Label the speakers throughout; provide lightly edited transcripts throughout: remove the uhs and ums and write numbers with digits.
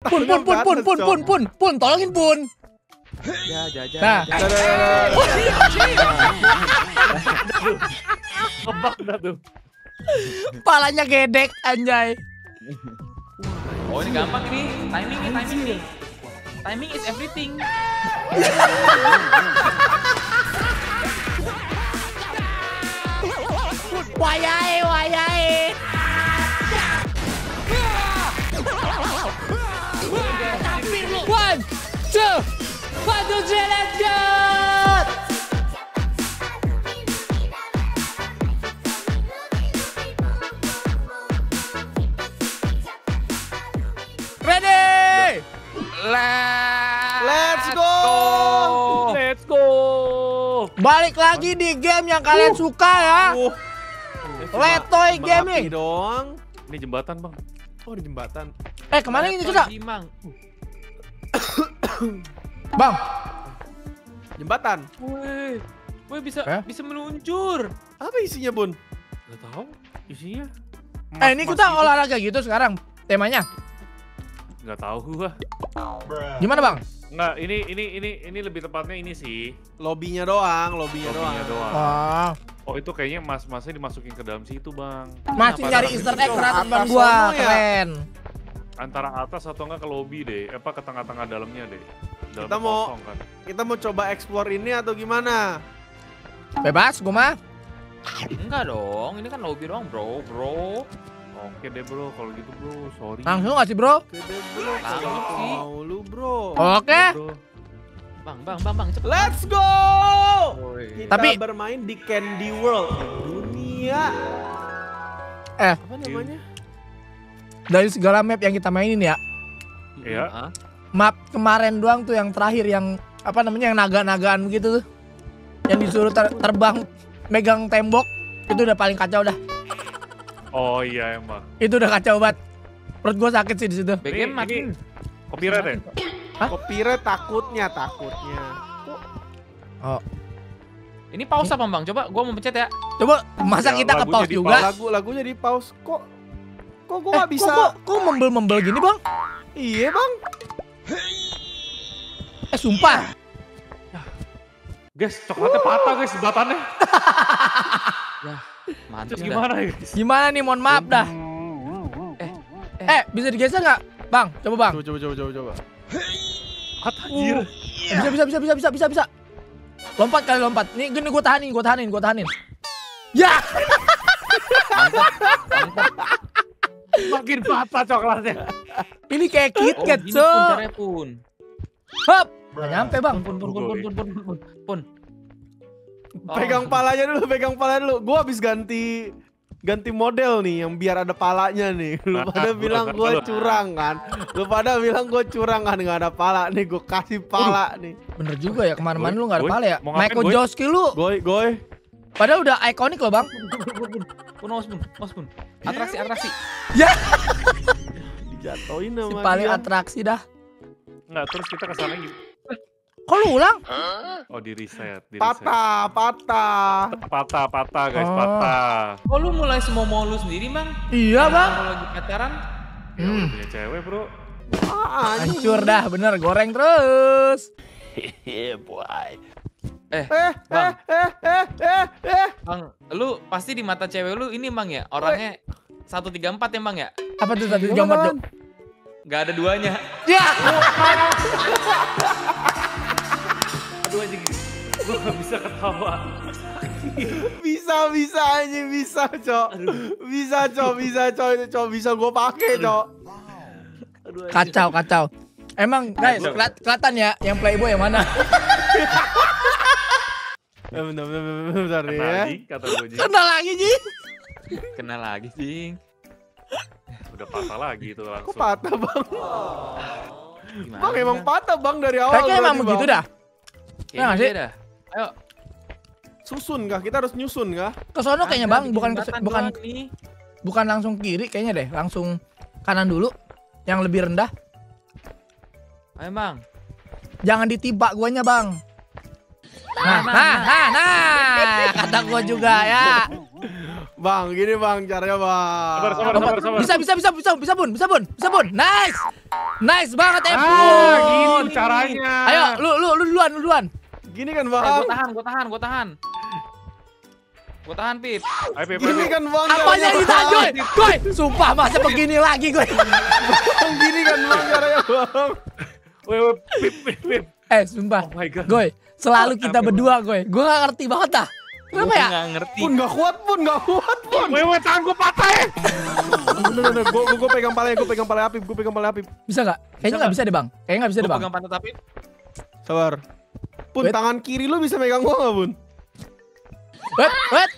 Speaker 1: Pun, tolongin Pun. Nah.
Speaker 2: Kebak dah tuh.
Speaker 1: Palanya gedek anjay.
Speaker 3: Oh ini gampang ini. Timing. Timing is everything.
Speaker 1: Wayai. One, two, three, let's go. Ready?
Speaker 4: Let's go.
Speaker 2: Let's go.
Speaker 1: Balik lagi di game yang kalian suka ya. Letoy Gaming.
Speaker 4: Doang.
Speaker 2: Ini jembatan bang.
Speaker 4: Oh di jembatan.
Speaker 1: Kemana ini kita? Bang.
Speaker 4: Jembatan.
Speaker 3: Woi bisa meluncur.
Speaker 4: Apa isinya Bun?
Speaker 2: Gak tahu isinya.
Speaker 1: Ini kita olahraga gitu sekarang temanya.
Speaker 2: Gak tahu gua.
Speaker 1: Gimana bang?
Speaker 2: Enggak, ini lebih tepatnya ini sih.
Speaker 4: Lobbynya doang.
Speaker 1: Oh.
Speaker 2: Oh itu kayaknya masnya dimasukin ke dalam situ bang.
Speaker 1: Masih nyari Easter egg
Speaker 4: Atas
Speaker 1: teman gua,
Speaker 4: sono ya?
Speaker 1: keren.
Speaker 2: Antara atas atau enggak ke lobby deh, ke tengah-tengah dalamnya deh. Dalam
Speaker 4: Kita mau-
Speaker 2: kosong, kan.
Speaker 4: Kita mau coba explore ini atau gimana?
Speaker 1: Bebas, gua mah.
Speaker 3: Enggak dong, ini kan lobby doang bro.
Speaker 2: Oke deh bro, kalau gitu bro, sorry.
Speaker 1: Langsung nggak sih bro?
Speaker 4: Oke deh bro,
Speaker 3: Langsung
Speaker 4: kalau
Speaker 3: sih.
Speaker 4: mau lu bro.
Speaker 1: Oke.
Speaker 2: Bro.
Speaker 3: Bang, cepet.
Speaker 4: Let's go. Kita
Speaker 1: Tapi-
Speaker 4: bermain di Candy World. Dunia. Apa namanya?
Speaker 1: Dari segala map yang kita mainin ya,
Speaker 2: Iya.
Speaker 1: map kemarin doang tuh yang terakhir yang apa namanya yang naga-nagaan gitu tuh. Yang disuruh terbang megang tembok, itu udah paling kacau dah.
Speaker 2: Oh iya emang.
Speaker 1: Itu udah kacau banget. Perut gua sakit sih di situ.
Speaker 3: BGM matiin.
Speaker 2: Copyright ya?
Speaker 1: Hah?
Speaker 4: Copyright takutnya.
Speaker 1: Oh.
Speaker 3: Ini pause apa bang? Coba gua mau pencet ya.
Speaker 1: Coba masa
Speaker 2: Ya,
Speaker 1: kita ke
Speaker 2: lagunya
Speaker 1: pause
Speaker 2: di
Speaker 1: juga?
Speaker 4: Lagunya di pause kok gua nggak bisa.
Speaker 1: Kok membel-membel gini bang?
Speaker 4: Iya bang.
Speaker 1: Sumpah.
Speaker 2: Guys, coklatnya patah guys, jembatannya.
Speaker 3: Mantap.
Speaker 2: Terus gimana ya guys?
Speaker 1: Gimana nih, mohon maaf dah. Bisa digeser nggak, bang? Coba bang.
Speaker 4: Coba.
Speaker 2: Patah anjir.
Speaker 1: Bisa. Lompat. Nih, gini gua tahanin. Ya.
Speaker 3: Mantap.
Speaker 2: Makin patah coklatnya.
Speaker 1: Ini kayak KitKat,
Speaker 3: gini
Speaker 1: so.
Speaker 3: pun caranya pun.
Speaker 1: Hop. Nggak nyampe bang.
Speaker 3: Pun.
Speaker 4: Pegang palanya dulu. Gua habis ganti model nih yang biar ada palanya nih. Lu pada bilang gua curang kan? Nggak ada pala nih. Gua kasih pala nih.
Speaker 1: Bener juga ya, kemana-mana lu nggak ada
Speaker 2: Boy,
Speaker 1: pala ya.
Speaker 2: mau ngapain,
Speaker 1: Michael
Speaker 2: Boy?
Speaker 1: Joski lu.
Speaker 4: Goy.
Speaker 1: Padahal udah ikonik loh bang.
Speaker 3: Pun. Atraksi.
Speaker 1: Ya.
Speaker 4: Dijatuhin
Speaker 1: Si
Speaker 4: sama
Speaker 1: paling
Speaker 4: dia.
Speaker 1: atraksi dah.
Speaker 2: Enggak, terus kita kesana gitu.
Speaker 1: Kok lu ulang?
Speaker 2: Oh di reset.
Speaker 4: Patah.
Speaker 2: Patah guys,
Speaker 1: Oh.
Speaker 2: patah.
Speaker 3: Oh lu mulai semua mau lu sendiri bang?
Speaker 1: Iya bang.
Speaker 3: Kalau lagi pacaran?
Speaker 2: Ya udah punya cewek bro.
Speaker 1: Hancur dah, bener. Goreng terus.
Speaker 3: Bang, lu pasti di mata cewek lu ini bang ya? Orangnya 134 ya bang ya?
Speaker 1: Apa tuh tadi gambar tuh?
Speaker 3: Gak ada duanya.
Speaker 1: Ya.
Speaker 2: Aduh anjing. Gua gak bisa ketawa.
Speaker 4: Bisa anjing, Cok. Bisa gua pakai, Cok.
Speaker 1: Kacau. Emang guys, kelihatan ya yang playboy yang mana?
Speaker 4: Bentar
Speaker 2: Kena
Speaker 4: ya.
Speaker 2: lagi, kata gua anjing.
Speaker 1: Kenal lagi Ji.
Speaker 3: Kenal lagi sih.
Speaker 2: Udah patah lagi itu
Speaker 4: Kok
Speaker 2: langsung.
Speaker 4: patah, Bang?
Speaker 3: Gimana?
Speaker 4: Bang emang patah, Bang, dari awal.
Speaker 1: Kayaknya emang
Speaker 4: berarti,
Speaker 1: begitu
Speaker 4: Bang.
Speaker 1: dah. Ya nggak sih?
Speaker 3: Dah. Ayo.
Speaker 4: Susun kah? Kita harus nyusun kah?
Speaker 1: Ke sono kayaknya bang,
Speaker 3: Jembatan
Speaker 1: bukan
Speaker 3: doang nih.
Speaker 1: bukan langsung kiri kayaknya deh, langsung kanan dulu. Yang lebih rendah.
Speaker 3: Ayo bang.
Speaker 1: Jangan ditiba guanya bang. Nah, kata gua juga ya.
Speaker 4: Bang, gini bang caranya bang.
Speaker 2: Sabar.
Speaker 1: Bisa bun. Nice banget ya
Speaker 2: Gitu caranya.
Speaker 1: Ayo, lu duluan.
Speaker 4: Gini kan
Speaker 3: Gue
Speaker 4: bang.
Speaker 3: tahan. Gue tahan, Pip.
Speaker 2: Ayo, Pip.
Speaker 4: Gini kan bang.
Speaker 1: Apanya
Speaker 4: caranya,
Speaker 1: ditahan,
Speaker 4: Bang.
Speaker 1: Goy? Sumpah masa begini lagi, Goy.
Speaker 4: Bang, gini kan bang caranya bang.
Speaker 2: Woi, Pip.
Speaker 1: Sumpah.
Speaker 2: Oh my God.
Speaker 1: Goy, selalu kita berdua, Goy. Gue gak ngerti banget dah. Kenapa ya?
Speaker 3: Gak ngerti.
Speaker 4: Pun nggak kuat pun.
Speaker 2: Woi, tangan gue patah ya.
Speaker 4: Bener, gue pegang palanya Apip.
Speaker 1: Bisa gak? Kayaknya gak bisa deh, Bang. Kayaknya gak bisa deh,
Speaker 3: Gue
Speaker 1: Bang.
Speaker 3: pegang pantat Apip.
Speaker 4: Sabar. Pun
Speaker 1: Wait.
Speaker 4: tangan kiri lu bisa megang gua nggak Bun?
Speaker 1: Wait.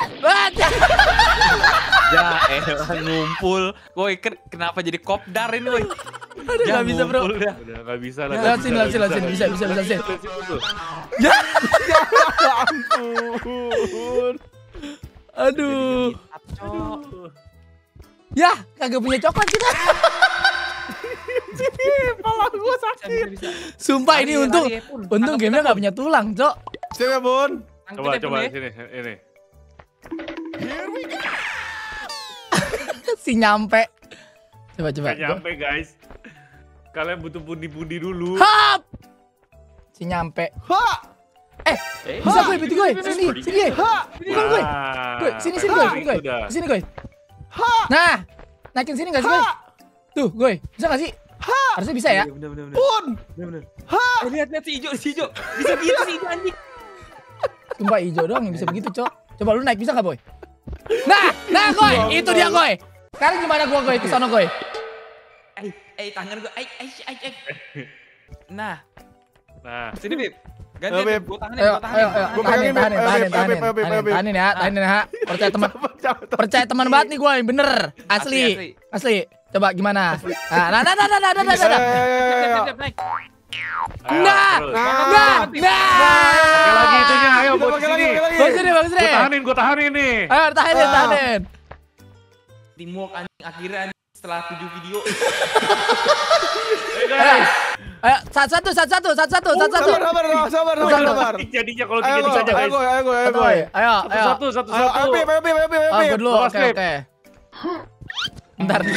Speaker 3: Ya ngumpul. Woi, kenapa jadi kopdar ini, woi?
Speaker 1: Aduh, gak bisa, bro.
Speaker 2: Udah nggak bisa lah.
Speaker 1: Lewat sini. Bisa.
Speaker 4: Ya ampun.
Speaker 1: Aduh. Ya, kagak punya coklat kita.
Speaker 4: Kepala gua sakit.
Speaker 3: Bisa.
Speaker 1: Sumpah ini untung gamenya gak punya tulang, Cok.
Speaker 4: Siap ya Bun?
Speaker 2: Coba sini ini.
Speaker 1: Si nyampe. Coba.
Speaker 2: Nggak nyampe guys. Kalian butuh pundi-pundi dulu.
Speaker 1: Hap. Si nyampe.
Speaker 4: Ha!
Speaker 1: Bisa gue, betul gue. Sini.
Speaker 4: Ha!
Speaker 1: Bukan gue. Gue, sini gue. Sini gue. Nah, naikin sini gak sih, gue? Tuh, gue. Bisa gak sih? Harusnya bisa ya.
Speaker 3: Bener.
Speaker 4: Bun!
Speaker 3: Lihat si hijau. Bisa gitu sih anjing.
Speaker 1: Sumpah hijau doang yang bisa begitu, Cok. Coba lu naik bisa gak, Boy? Nah, Goy. Itu dia, Goy. Sekarang gimana gua, Goy? Kesana, Goy.
Speaker 3: Tangan gua. Nah,
Speaker 2: Nah,
Speaker 3: sini, Bib. Ganti,
Speaker 4: Ayo, Bib.
Speaker 3: Bib. Gua tahanin.
Speaker 1: Ayo.
Speaker 4: Gua pegangin, Bib.
Speaker 1: Tahanin ya. Percaya teman. Percaya teman banget nih gue, bener. Asli. Coba gimana? Nah.
Speaker 3: Siap, naik.
Speaker 1: Nah.
Speaker 2: pakai lagi itunya, ayo buat
Speaker 4: Pakai lagi,
Speaker 2: sini.
Speaker 4: pakai lagi.
Speaker 1: Bagus sini.
Speaker 2: Gue tahanin nih.
Speaker 1: Ayo, tahanin.
Speaker 3: Teamwork anjing akhirnya anjing, setelah 7 video.
Speaker 1: Ayo, satu.
Speaker 4: Sabar.
Speaker 2: Jadinya kalau
Speaker 4: Ayo,
Speaker 2: gitu aja guys.
Speaker 1: Ayo.
Speaker 2: Satu.
Speaker 1: Oh, gue dulu. Oke. Bentar.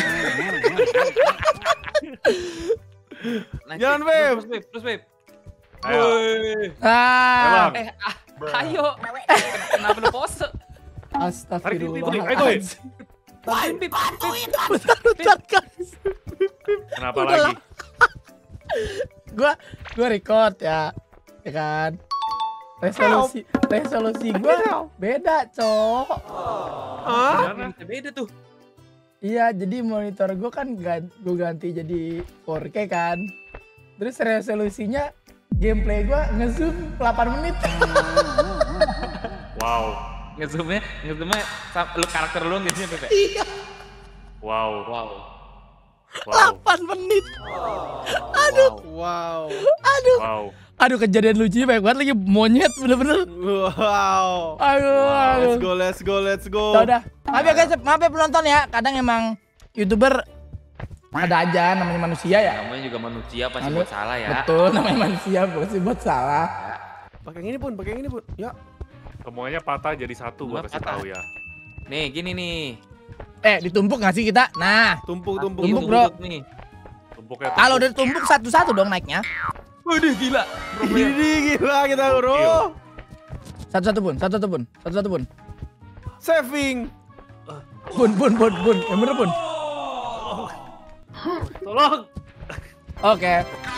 Speaker 3: Naik,
Speaker 4: Jangan, Bib.
Speaker 3: Terus, Bib.
Speaker 2: Ayo.
Speaker 1: Ah.
Speaker 3: Ayo. Kenapa lu pose?
Speaker 1: Astagfirullahaladzim.
Speaker 3: Bib.
Speaker 1: Bentar, guys.
Speaker 2: Kenapa
Speaker 1: Udah
Speaker 2: lagi?
Speaker 1: Gua record ya kan. Resolusi gua beda, Cok.
Speaker 2: Gimana?
Speaker 3: Bisa beda tuh.
Speaker 1: Iya, jadi monitor gua kan gua ganti jadi 4K kan. Terus resolusinya gameplay gua ngezoom 8 menit.
Speaker 2: Wow.
Speaker 3: Ngezoomnya lu karakter lu gitu ya, Beb.
Speaker 1: Iya,
Speaker 2: Wow.
Speaker 1: 8 menit. Aduh.
Speaker 4: Wow.
Speaker 1: Aduh, kejadian lucunya banyak banget lagi, monyet bener-bener.
Speaker 4: Wow.
Speaker 1: Aduh.
Speaker 4: Let's go.
Speaker 1: Udah. Maaf ya guys, maaf ya penonton ya. Kadang emang YouTuber ada aja, namanya manusia ya.
Speaker 3: Namanya juga manusia pasti buat salah ya.
Speaker 1: Betul, namanya manusia pasti buat salah.
Speaker 4: Pakai yang ini Bun. Ya.
Speaker 2: Semuanya patah jadi satu gua kasih
Speaker 3: Patah.
Speaker 2: tahu ya.
Speaker 3: Nih, gini nih.
Speaker 1: Ditumpuk nggak sih kita? Nah,
Speaker 4: Tumpuk.
Speaker 1: Tumpuk, bro.
Speaker 3: Nih.
Speaker 2: Tumpuknya
Speaker 1: kalau udah ditumpuk satu-satu dong naiknya.
Speaker 3: Waduh, gila.
Speaker 4: Ini gila kita, Bro.
Speaker 1: Satu-satu pun.
Speaker 4: Saving.
Speaker 1: Bun. Yang bener, Bun.
Speaker 2: tolong.
Speaker 1: Oke.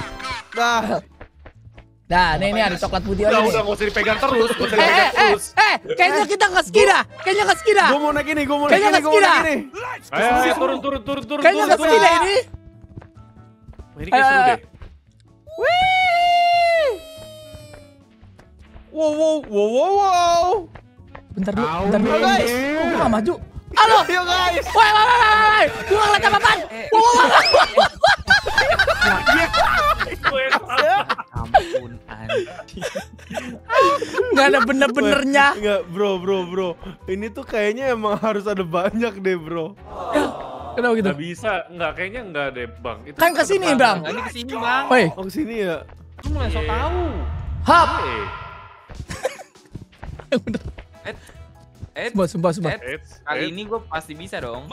Speaker 1: Nah, ini ada coklat putih aja nih.
Speaker 2: Udah nggak usah dipegang terus.
Speaker 1: Kayaknya kita nggak skida.
Speaker 4: Gua mau naik ini.
Speaker 1: Kayaknya nggak skida.
Speaker 2: Ayo turun.
Speaker 1: Kayaknya nggak skida ini.
Speaker 2: Ini kayak seru deh.
Speaker 1: Wih.
Speaker 4: Wow.
Speaker 1: Bentar dulu,
Speaker 4: guys.
Speaker 1: Kok gua nggak maju? Halo.
Speaker 4: Ayo guys.
Speaker 1: Woi. Gua ngeliat apa-apaan.
Speaker 3: Ampun anjing.
Speaker 1: Nggak ada bener-benernya.
Speaker 4: Enggak, bro. Ini tuh kayaknya emang harus ada banyak deh, bro.
Speaker 1: Kenapa gitu?
Speaker 2: Nggak bisa, kayaknya nggak deh bang. Itu
Speaker 1: Kan kesini, Bang.
Speaker 3: Ini kesini, Bang.
Speaker 1: Woi.
Speaker 4: Oh, kesini ya.
Speaker 3: Lu mulai sok tahu.
Speaker 1: Hap.
Speaker 2: Eh,
Speaker 1: Sumpah.
Speaker 3: Kali ini gue pasti bisa dong.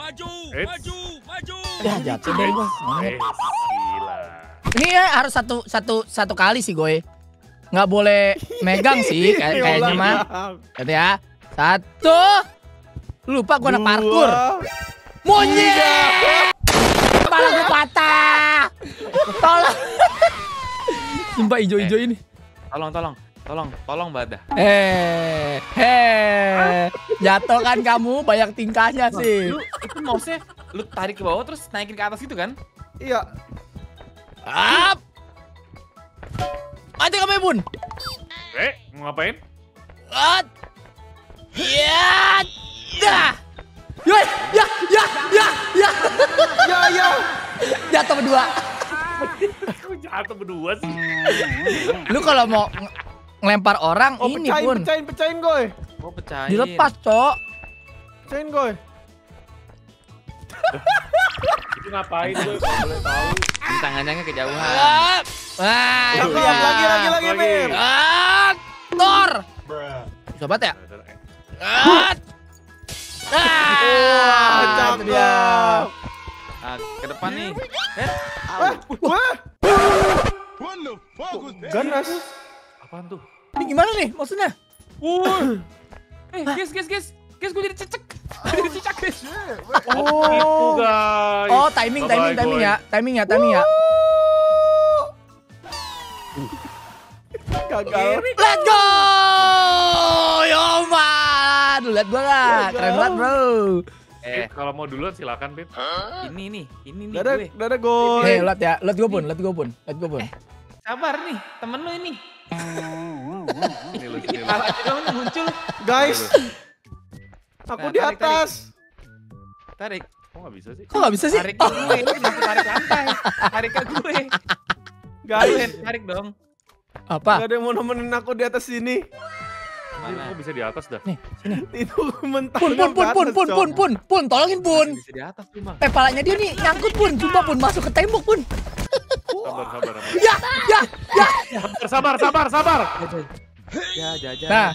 Speaker 1: Ya jatuh deh gue.
Speaker 2: Gila.
Speaker 1: Ini ya harus satu kali sih gue. Nggak boleh megang sih kayaknya mah. Jadi ya. 1. Lupa gue anak parkur. Monyet. Kepala gue patah. Tolong. Sumpah hijau-hijau ini.
Speaker 3: Tolong Badah.
Speaker 1: Jatuh kan kamu, banyak tingkahnya sih.
Speaker 3: Lu itu mouse-nya lu tarik ke bawah terus naikin ke atas gitu kan?
Speaker 4: Iya.
Speaker 1: Up. Mati kamu Bun.
Speaker 2: Mau ngapain?
Speaker 1: Ya. Dah. Ya. Jatuh berdua.
Speaker 2: Kok jatuh berdua sih?
Speaker 1: Lu kalau mau ngelempar orang ini Bun.
Speaker 4: Pecahin Goy.
Speaker 3: Oh, pecahin.
Speaker 1: Dilepas, Cok.
Speaker 4: Pecahin Goy.
Speaker 2: Itu ngapain gue? Kalau boleh tahu.
Speaker 3: Tangannya kejauhan.
Speaker 4: Lagi, Beb.
Speaker 1: Tor. Sobat ya?
Speaker 4: Cakep.
Speaker 3: Nah, ke depan nih.
Speaker 4: Wah. Ganas.
Speaker 2: Apaan tuh?
Speaker 1: Ini gimana nih maksudnya?
Speaker 3: Guys, gue jadi cecek. Guys.
Speaker 2: Oh, guys.
Speaker 1: Oh, timing ya. Timing ya.
Speaker 4: Gagal.
Speaker 1: Let's go! Yo man, lihat gua nggak? Keren banget bro.
Speaker 2: Kalau mau duluan silakan, Pip.
Speaker 3: Ini nih
Speaker 4: Dadah,
Speaker 3: gue.
Speaker 4: dadah Goy.
Speaker 1: Nih, lihat gua pun.
Speaker 3: Sabar nih, temen lu ini.
Speaker 2: Ini lu.
Speaker 3: Kepala aja dong muncul.
Speaker 4: Guys. Aku
Speaker 3: Nah,
Speaker 4: di
Speaker 3: tarik.
Speaker 4: atas.
Speaker 3: Tarik.
Speaker 2: Kok nggak bisa sih?
Speaker 1: Kok nggak bisa sih?
Speaker 3: Tarik ke gue, ini kenapa tarik lantai? Tarik ke gue.
Speaker 4: Guys,
Speaker 3: Tarik dong.
Speaker 1: Apa?
Speaker 4: gak ada yang mau nemenin aku di atas sini.
Speaker 2: Kok bisa di atas dah?
Speaker 1: Nih, sini.
Speaker 4: Itu mentah.
Speaker 1: Pun, tolongin Pun.
Speaker 3: Bisa di atas tuh, Bang.
Speaker 1: Palanya dia nih nyangkut Pun, coba Pun masuk ke tembok Pun.
Speaker 2: Sabar.
Speaker 1: Ya.
Speaker 2: Sabar.
Speaker 3: Ya.
Speaker 1: Nah.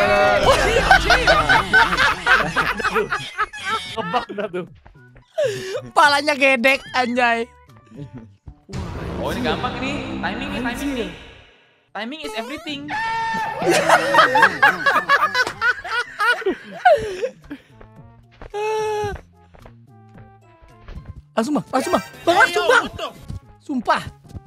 Speaker 2: Ngebak dah tuh.
Speaker 1: Palanya gedek anjay.
Speaker 3: Oh, ini gampang nih. Timing nih. Timing is everything.
Speaker 1: Langsung bang. Sumpah.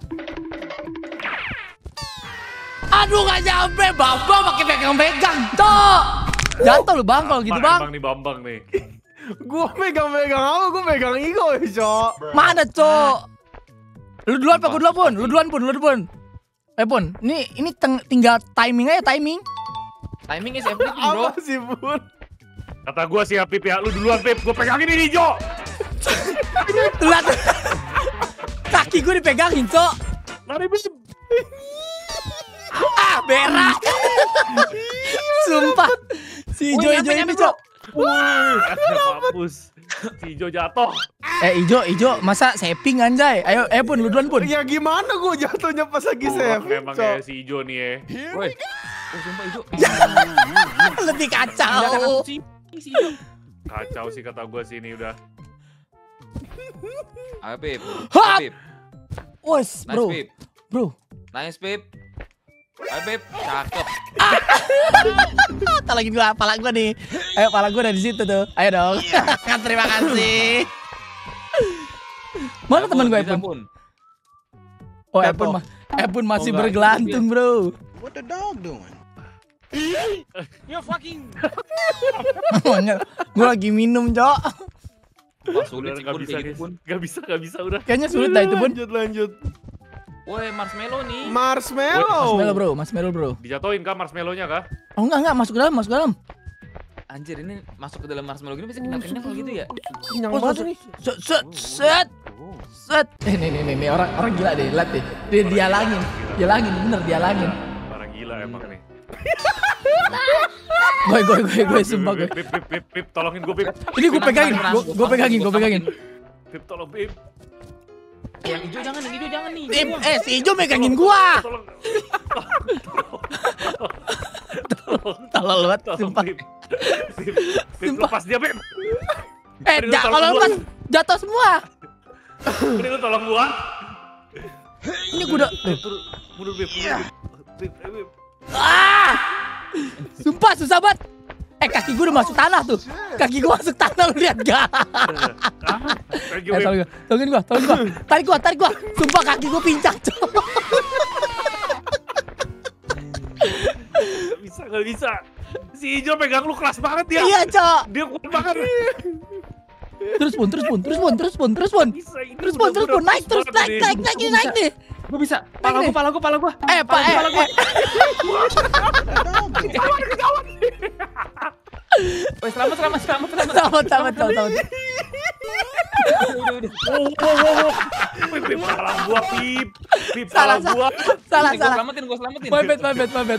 Speaker 1: Aduh gak nyampe, Bambang pakai pegang-pegang, Cok. Jatuh lu Bang kalau gitu Bang.
Speaker 2: Bambang nih.
Speaker 4: Gua megang-megang apa? Gua megang Igo ya, Cok.
Speaker 1: Mana, Cok? Lu duluan apa gua duluan, Pun? Lu duluan, Pun. Pun, ini tinggal timing aja, timing.
Speaker 3: Timing is everything, bro.
Speaker 4: Apa sih, Bun?
Speaker 2: Kata gua siap Pip ya. Lu duluan, Pip. Gua pegangin ini hijau.
Speaker 1: Lihat. Kaki gue dipegangin, Cok.
Speaker 2: Lari, Pip.
Speaker 1: Berak. Sumpah. Si hijau ini, Cok.
Speaker 2: Mampus. Si hijau jatuh.
Speaker 1: Ijo, masa saving anjay? Ayo, Pun, lu duluan, Pun.
Speaker 4: Ya gimana gua jatuhnya pas lagi save,
Speaker 2: Memang
Speaker 4: Cok.
Speaker 2: ya si hijau nih ya.
Speaker 3: Woi. Oh, sumpah itu.
Speaker 1: Lebih kacau.
Speaker 3: Si hijau.
Speaker 2: Kacau sih kata gua sih ini udah.
Speaker 3: Ayo, Pip.
Speaker 1: Hap!
Speaker 3: Pip.
Speaker 1: Wes,
Speaker 3: Nice,
Speaker 1: bro.
Speaker 3: Pip.
Speaker 1: Bro.
Speaker 3: Nice, Pip. Ayo, Pip. Cakep.
Speaker 1: Talangin gua, pala gua nih. Ayo, pala gua dari situ tuh. Ayo dong. Terima kasih. Mana teman gue,
Speaker 3: Bisa,
Speaker 1: Pun? Oh, Pun masih
Speaker 3: Oh, enggak,
Speaker 1: bergelantung, bro.
Speaker 5: What the dog doing?
Speaker 1: Gue lagi minum, Cok.
Speaker 3: Wah, sulit sih,
Speaker 2: Nggak
Speaker 3: Pun,
Speaker 2: bisa,
Speaker 3: kayak gitu,
Speaker 2: guys.
Speaker 3: Pun.
Speaker 2: Nggak bisa udah.
Speaker 1: Kayaknya sulit dah itu, Pun.
Speaker 4: Lanjut.
Speaker 3: Woi, marshmallow nih.
Speaker 4: Marshmallow.
Speaker 1: Marshmallow, bro.
Speaker 2: Dijatuhin kah marshmallow-nya kah?
Speaker 1: Oh, enggak, masuk ke dalam.
Speaker 3: Anjir, ini masuk ke dalam marshmallow gini bisa kenyang kalau gitu ya?
Speaker 4: Kenyang
Speaker 1: Oh,
Speaker 4: banget nih.
Speaker 1: Set. Nih, orang gila deh, lihat deh. Dia langin, bener dia langin.
Speaker 2: Orang gila emang nih.
Speaker 1: Gue sumpah gue.
Speaker 2: Pip, tolongin gue, Pip.
Speaker 1: Ini gue pegangin.
Speaker 2: Pip, tolong, Pip.
Speaker 3: Yang hijau jangan nih.
Speaker 1: Si hijau megangin gua.
Speaker 2: Tolong.
Speaker 1: Tolol banget,
Speaker 2: Tolong,
Speaker 1: sumpah.
Speaker 2: Pip. Pip, lepas dia, Pip.
Speaker 1: Kalau lepas jatuh semua.
Speaker 2: Ini lu tolong gua.
Speaker 1: Ini gue udah.
Speaker 2: Mundur, Pip. Pip.
Speaker 1: Sumpah susah banget. Kaki gue udah masuk tanah tuh. Kaki gue masuk tanah, lu lihat gak?
Speaker 2: Thank you, Pip.
Speaker 1: Tolongin gua. Tarik gua. Sumpah kaki gue pincang, Cok.
Speaker 2: Gak bisa. Si Ijo pegang lu keras banget ya.
Speaker 1: Iya, Cok.
Speaker 2: Dia kuat banget.
Speaker 1: Terus pun.
Speaker 2: Bisa, ini
Speaker 1: Terus pun. Naik nih.
Speaker 3: Gue bisa. Pala gua. Woi, selamat.
Speaker 1: Selamat.
Speaker 2: Wow. Pip, pala gua, Pip. Pip, pala gua.
Speaker 1: Salah.
Speaker 3: Gue selamatin.
Speaker 1: My bad.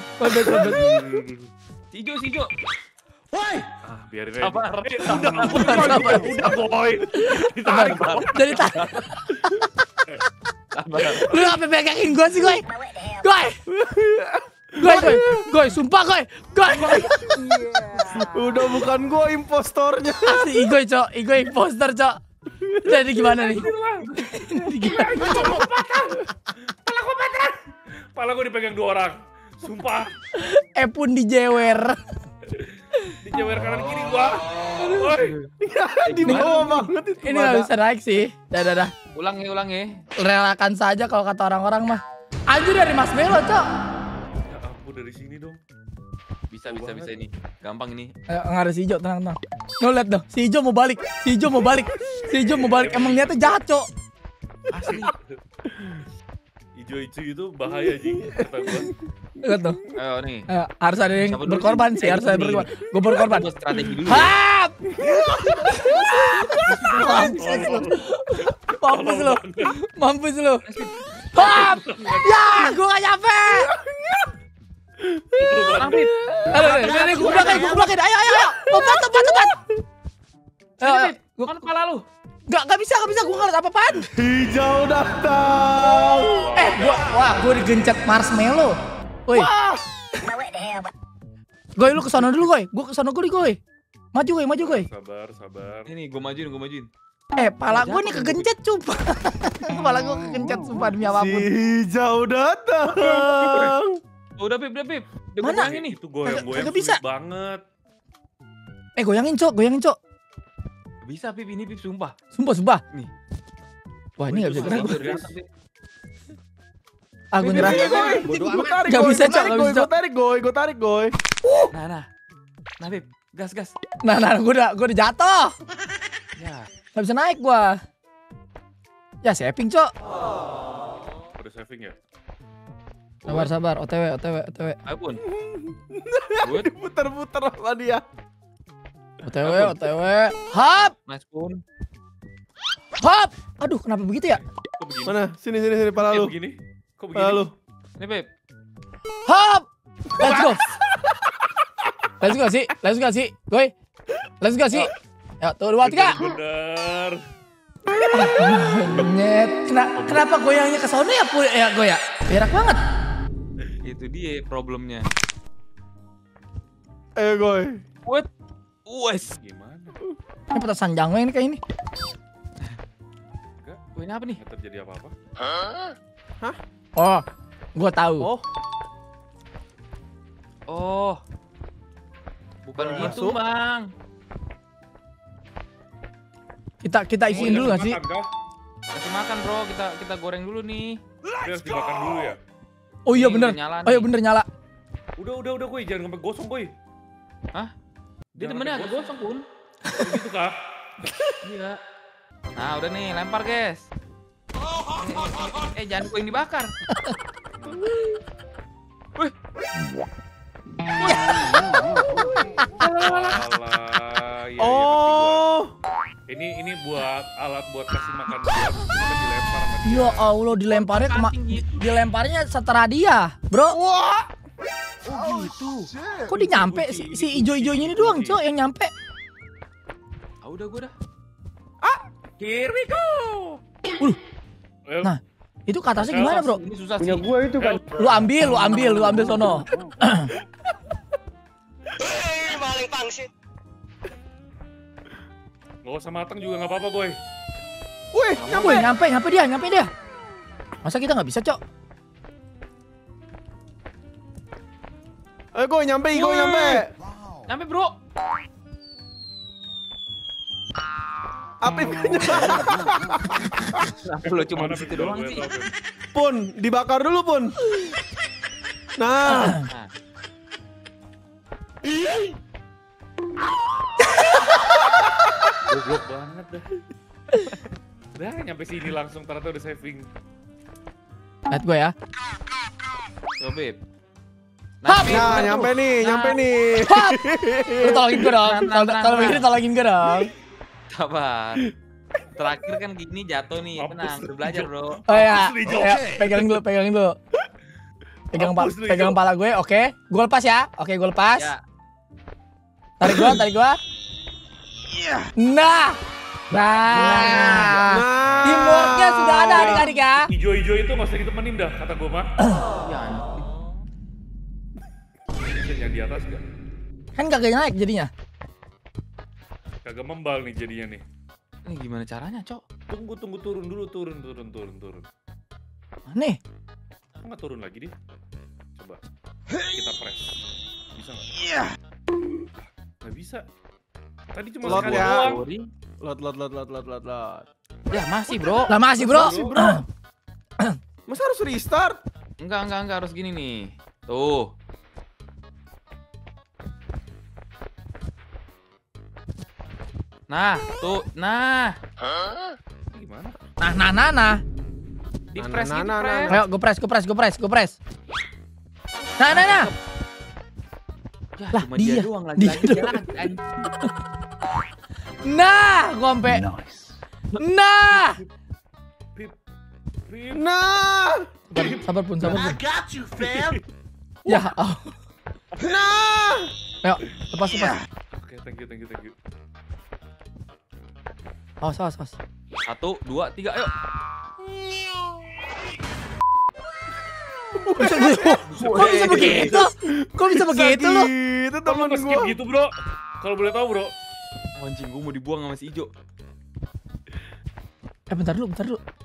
Speaker 3: Si Ijo.
Speaker 1: Woi.
Speaker 2: Biarin aja.
Speaker 3: Sabar.
Speaker 2: Udah, boy. Ditarik.
Speaker 1: Jadi tarik.
Speaker 3: Sabar.
Speaker 1: Lu apa pegangin gue sih, Goy? Goy, sumpah, Goy.
Speaker 4: Udah bukan gue impostornya.
Speaker 1: Si Igoy, Cok. Igoy imposter, Cok. Jadi gimana nih?
Speaker 2: Pala gua dipegang 2 orang. Sumpah.
Speaker 1: Pun dijewer.
Speaker 2: Dijewer kanan kiri gua. Woi.
Speaker 4: Di bawah banget itu.
Speaker 1: Ini gak bisa naik sih. Dah.
Speaker 3: Ulang ya.
Speaker 1: Relakan saja kalau kata orang-orang mah. Anjir dari Mas Melo, Cok.
Speaker 2: Ya ampun, dari sini dong.
Speaker 3: Bisa ini. Gampang ini.
Speaker 1: Nggak ada si Ijo, tenang. Lo liat dong, si Ijo mau balik. Emang niatnya jahat, Cok.
Speaker 3: Asli.
Speaker 2: Ijo itu bahaya, Ji. Kata gua.
Speaker 1: Lihat tuh.
Speaker 3: Ayo nih.
Speaker 1: Harus ada yang berkorban sih, harus ada berkorban. Gue berkorban.
Speaker 3: Gua strategi dulu.
Speaker 1: Hap! Mampus lu. Hap! Ya, gue gak nyampe. Aduh, gue belakangin. Ayo. Lompat.
Speaker 3: Ayo. Mana kepala lu?
Speaker 1: Gak bisa, gue ngerti apa-apaan.
Speaker 4: Hijau datang.
Speaker 1: Gue digencet marshmallow. Woi. Goy, lu kesana dulu, Goy. Gue kesana dulu, Goy. Maju, Goy.
Speaker 2: Sabar.
Speaker 3: Ini gue majuin.
Speaker 1: Pala gue nih kegencet, sumpah. Pala gue kegencet, sumpah demi apapun.
Speaker 4: Si hijau datang.
Speaker 3: Udah, Pip.
Speaker 1: Mana?
Speaker 3: Ini.
Speaker 2: Itu goyang-goyang
Speaker 1: Kagak bisa.
Speaker 2: sulit banget.
Speaker 1: Goyangin, Cok.
Speaker 3: Bisa, Pip. Ini, Pip, sumpah.
Speaker 1: Sumpah.
Speaker 3: Nih.
Speaker 1: Wah, ini gak bisa gerak. Gue
Speaker 3: Pip,
Speaker 1: nyerah.
Speaker 4: Gue tarik,
Speaker 1: Gak bisa, Cok.
Speaker 4: Gue tarik, Goy.
Speaker 3: Nah, Pip. Gas.
Speaker 1: Nah, gue udah jatuh.
Speaker 3: Ya.
Speaker 1: Gak bisa naik gua. Ya, saving, Cok.
Speaker 2: Udah saving ya?
Speaker 1: Sabar. OTW.
Speaker 3: Ayo, Pun.
Speaker 4: Diputer-puter sama dia.
Speaker 1: OTW. Hap!
Speaker 3: Nice, Pun.
Speaker 1: Hap! Aduh, kenapa begitu ya?
Speaker 2: Kok begini?
Speaker 4: Mana? Sini pala lu.
Speaker 2: Kok begini?
Speaker 4: Pala lu.
Speaker 3: Nih, Pip.
Speaker 1: Hap! Let's go sih. Goy. Let's go sih. Ya, 1, 2, 3.
Speaker 2: Bener.
Speaker 1: Nyet. Kenapa goyangnya ke sono ya, Goy ya? Berak banget.
Speaker 3: Itu dia problemnya.
Speaker 4: Goy.
Speaker 3: What? Wes.
Speaker 2: Gimana?
Speaker 1: Ini petasan jangwe ini kayak ini.
Speaker 3: Wah, ini apa nih?
Speaker 2: Nggak terjadi apa-apa.
Speaker 1: Oh, gua tahu.
Speaker 3: Oh. Bukan gitu,
Speaker 4: Masuk.
Speaker 3: Bang.
Speaker 1: Kita isiin dulu gak sih?
Speaker 3: Kasih makan, Bro. Kita goreng dulu nih.
Speaker 2: Dia harus dimakan dulu ya?
Speaker 1: Oh iya
Speaker 3: Ini
Speaker 1: bener.
Speaker 3: udah nyala
Speaker 1: Oh iya
Speaker 3: nih.
Speaker 1: bener nyala.
Speaker 2: Udah, Koy. Jangan sampai gosong, Koy.
Speaker 3: Hah? Dia
Speaker 2: Jangan
Speaker 3: temennya
Speaker 2: sampai
Speaker 3: agak gosong, Pun.
Speaker 2: Gitu kah?
Speaker 3: Iya. Nah, udah nih, lempar, guys. Jangan gua yang dibakar. Wih.
Speaker 2: Alah, iya, ini buat alat buat kasih makan dia, bisa dilempar sama dia.
Speaker 1: Ya Allah, dilemparnya setara dia, Bro.
Speaker 3: Oh gitu.
Speaker 1: Kok dia nyampe si ijo-ijonya ini doang, Cok, yang nyampe.
Speaker 3: Udah gua dah.
Speaker 2: Here we go.
Speaker 1: Nah, itu ke atasnya gimana, Bro?
Speaker 3: Ini susah
Speaker 4: Punya
Speaker 3: sih.
Speaker 4: gue itu kan.
Speaker 1: Lu ambil sono.
Speaker 2: Gak usah matang juga nggak apa-apa, Goy.
Speaker 4: Wih,
Speaker 1: Wih, nyampe dia. Masa kita nggak bisa, Cok?
Speaker 4: Gue nyampe.
Speaker 3: Nyampe, bro.
Speaker 4: Apa ini?
Speaker 3: Kenapa lo cuma di situ doang sih?
Speaker 4: Pun, dibakar dulu, Pun. Nah.
Speaker 3: Nah,
Speaker 2: Goblok banget dah. Udah nyampe sini langsung ternyata udah saving.
Speaker 1: Lihat gue ya.
Speaker 3: yo, Beb.
Speaker 4: Nah, nyampe nih.
Speaker 1: Hap! Lu tolongin gue dong.
Speaker 3: Tenang.
Speaker 1: Kalau begini tolongin gue dong.
Speaker 3: Sabar. Terakhir kan gini jatuh nih, tenang, udah belajar, bro.
Speaker 1: Oh ya,
Speaker 2: Mampus nih, Cok.
Speaker 1: ya, pegangin dulu.
Speaker 2: Mampus lu,
Speaker 1: Pegang
Speaker 2: Cok.
Speaker 1: kepala gue, oke. Gue lepas ya. Oke, gue lepas.
Speaker 3: Ya.
Speaker 1: Tarik gua. Nah. Teamworknya sudah ada adik-adik ya.
Speaker 2: Ijo-ijo itu nggak usah ditemenin dah, kata gue mah.
Speaker 3: Ya.
Speaker 2: Bisa yang di atas gak?
Speaker 1: Kan kagak naik jadinya.
Speaker 2: Kagak membal nih jadinya nih.
Speaker 3: Ini gimana caranya, Cok?
Speaker 2: Tunggu turun dulu, turun.
Speaker 1: Nih.
Speaker 2: Kok nggak turun lagi dia? Coba kita press. Bisa nggak? Nggak bisa. Tadi cuma
Speaker 4: Lot
Speaker 2: sekali
Speaker 4: ya.
Speaker 2: doang.
Speaker 4: Lot.
Speaker 3: Ya, masih, bro.
Speaker 1: Lah masih, Bro.
Speaker 4: Masa harus restart?
Speaker 3: Enggak, harus gini nih. Tuh. Nah, tuh, nah.
Speaker 2: Gimana?
Speaker 1: Nah.
Speaker 3: Di press gitu,
Speaker 4: Nah.
Speaker 3: press.
Speaker 1: Ayo, gue press. Nah.
Speaker 3: Ya,
Speaker 1: Lah,
Speaker 3: cuma
Speaker 1: dia.
Speaker 3: dia doang
Speaker 1: Dia
Speaker 3: lagi-lagi.
Speaker 1: doang. Nah, gue sampai. Nah.
Speaker 2: Pip.
Speaker 4: Nah.
Speaker 1: Sabar pun.
Speaker 5: got you, fam.
Speaker 1: Ya, oh.
Speaker 4: Nah.
Speaker 1: Ayo, lepas.
Speaker 2: Oke, thank you.
Speaker 1: Awas.
Speaker 3: 1, 2, 3, ayo.
Speaker 1: Kok bisa begitu? Lu?
Speaker 4: Itu
Speaker 2: Kok lu
Speaker 4: temen
Speaker 2: nge-skip
Speaker 4: gua.
Speaker 2: gitu, Bro? Kalau boleh tahu, Bro.
Speaker 3: Anjing, gua mau dibuang sama si Ijo.
Speaker 1: Bentar dulu.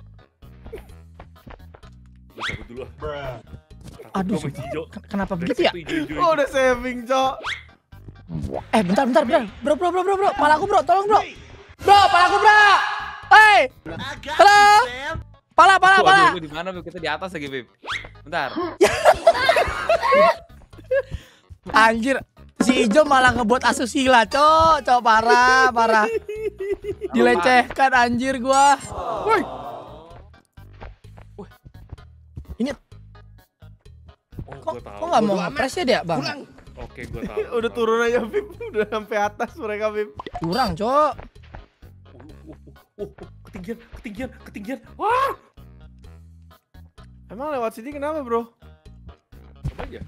Speaker 2: Lu cabut dulu ah.
Speaker 1: Aduh,
Speaker 2: Takut gua sama Cijo.
Speaker 1: kenapa
Speaker 2: Dari
Speaker 1: begitu ya?
Speaker 2: situ ijo-ijo.
Speaker 4: Oh, udah saving, Cok.
Speaker 1: Bentar. Bro. Palaku, Bro. Tolong, Bro. Bro, palaku, Bro. Hei,
Speaker 5: I got
Speaker 1: Halo?
Speaker 5: you, fam.
Speaker 1: pala.
Speaker 3: Waduh, lu di mana, Beb? Kita di atas lagi, Beb. Bentar.
Speaker 1: Anjir, si Ijo malah ngebuat asusila, Cok, parah. Dilecehkan anjir gua. Woi. Ini
Speaker 2: Oh,
Speaker 1: kok
Speaker 2: gua tahu.
Speaker 1: nggak mau ngepres ya dia, Bang?
Speaker 2: Oke, gua tahu.
Speaker 4: Udah turun aja, Bib. Udah sampai atas mereka, Bib.
Speaker 1: Kurang, Cok.
Speaker 2: Ketinggian. Wah!
Speaker 4: Emang lewat sini kenapa, Bro?
Speaker 2: Coba aja.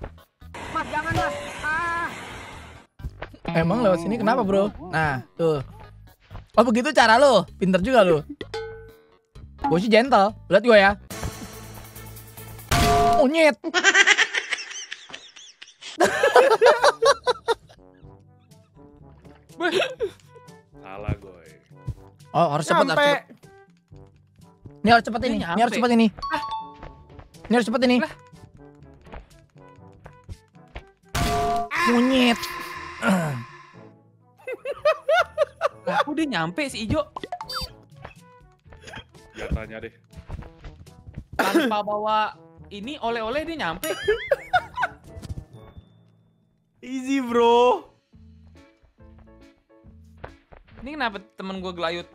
Speaker 1: Emang lewat sini kenapa, Bro? Nah, tuh. Oh, begitu cara lu. Pinter juga lu. Gue sih gentle. Lihat gue ya. Monyet.
Speaker 2: Salah, Goy.
Speaker 1: Oh, harus cepet. Ini harus cepet ini. Ini harus cepet ini. Ini harus cepet ini. Monyet.
Speaker 3: Aku dia nyampe si Ijo.
Speaker 2: Ya tanya deh.
Speaker 3: Tanpa bawa ini oleh-oleh dia nyampe.
Speaker 4: Easy, Bro.
Speaker 3: Ini kenapa temen gue gelayut?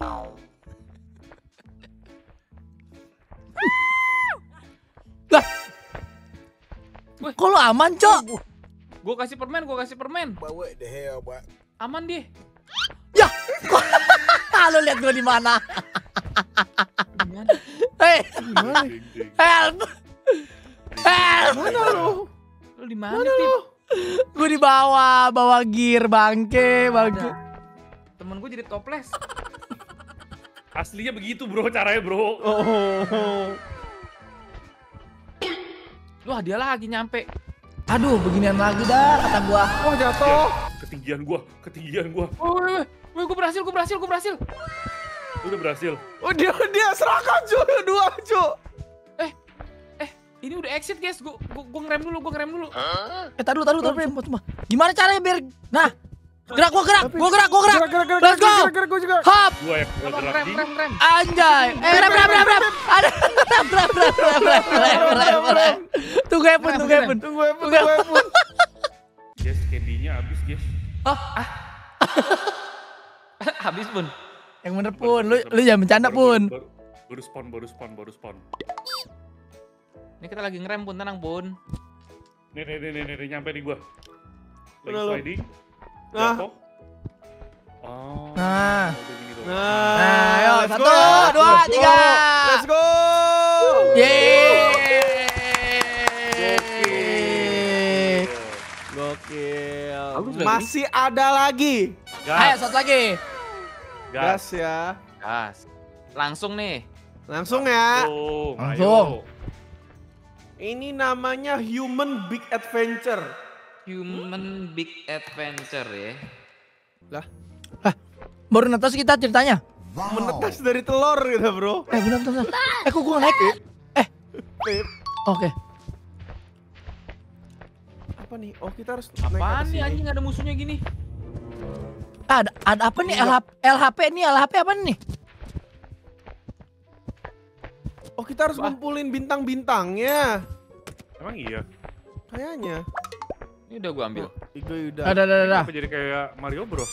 Speaker 1: Lah. Kok lu aman, Cok?
Speaker 3: Gue kasih permen.
Speaker 5: But what the hell, boy?
Speaker 3: Aman dia.
Speaker 1: Ya. Lu lihat gue di mana?
Speaker 3: Gimana?
Speaker 1: Hei,
Speaker 2: Ding.
Speaker 1: help.
Speaker 4: Mana lu?
Speaker 3: Lu di mana, Pip?
Speaker 1: Gue di bawah gear bangke.
Speaker 3: Temen gue jadi toples.
Speaker 2: Aslinya begitu, Bro, caranya, Bro.
Speaker 4: Oh.
Speaker 3: Wah, dia lagi nyampe.
Speaker 1: Aduh, beginian lagi dah kata gua.
Speaker 4: Wah, jatuh.
Speaker 2: ketinggian gua.
Speaker 3: Woi, gue berhasil.
Speaker 2: Udah berhasil.
Speaker 4: Oh dia serahkan cuy, dua cuy.
Speaker 3: Ini udah exit guys, gue ngerem dulu.
Speaker 1: Taruh, gimana caranya biar, nah, gerak, gua gerak, let's go, hop,
Speaker 2: Gua yang gerak di.
Speaker 3: Rem.
Speaker 1: anjay, rem, ada, rem, tunggu Epun.
Speaker 2: Guys, candy-nya habis, guys.
Speaker 3: Habis Pun.
Speaker 1: Yang bener Pun, lu jangan bercanda Pun.
Speaker 2: Baru spawn.
Speaker 3: Ini kita lagi ngerem Pun, tenang Pun.
Speaker 2: Nih, nyampe di gua. Lagi
Speaker 4: Udah, lu.
Speaker 2: sliding.
Speaker 4: Nah.
Speaker 2: Jatuh. Oh.
Speaker 1: Nah.
Speaker 2: Udah gini doang.
Speaker 1: Nah, ayo,
Speaker 4: let's
Speaker 1: 1,
Speaker 4: go.
Speaker 1: 2, 3.
Speaker 4: Let's go.
Speaker 1: Yeay.
Speaker 4: Gokil.
Speaker 3: Bagus lagi.
Speaker 4: Masih ada lagi.
Speaker 1: Ayo, satu lagi.
Speaker 4: Gas ya.
Speaker 3: Gas. Langsung nih.
Speaker 4: Langsung ya.
Speaker 1: Langsung.
Speaker 2: Ayo.
Speaker 4: Ini namanya Human Big Adventure.
Speaker 3: Human Big Adventure ya.
Speaker 1: Baru netes kita ceritanya.
Speaker 4: Menetas dari telur gitu bro.
Speaker 1: Bentar. Kok gua naik?
Speaker 4: Pip.
Speaker 1: Oke.
Speaker 4: Apa nih? Oh kita harus naik
Speaker 3: Apaan
Speaker 4: atas
Speaker 3: nih
Speaker 4: sini.
Speaker 3: anjing ada musuhnya gini?
Speaker 1: Ada apa nih? LHP nih, LHP apa nih?
Speaker 4: Oh kita harus ngumpulin bintang-bintangnya.
Speaker 2: Emang iya?
Speaker 4: Kayaknya.
Speaker 3: Ini udah gua ambil.
Speaker 4: Igo udah.
Speaker 1: Ada.
Speaker 2: Kenapa jadi kayak Mario Bros?